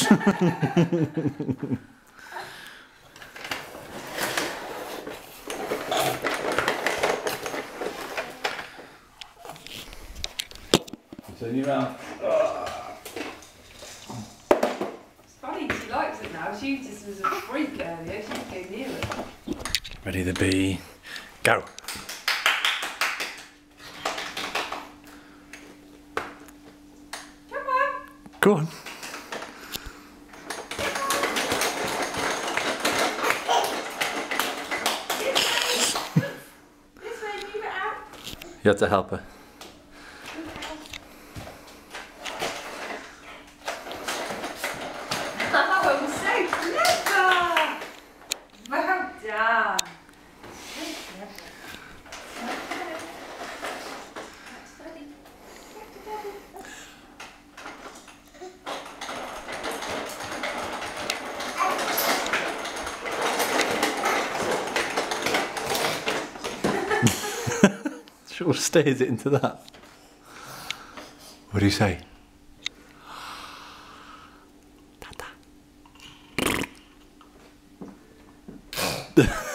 Turn you around. It's funny, she likes it now. She just was a freak earlier. She didn't go near it. Ready to be, go. Come on. Go on. This way, move it out. You have to help her. Oh, so clever! Well done. So clever. Sure steers it into that. What do you say? Tata.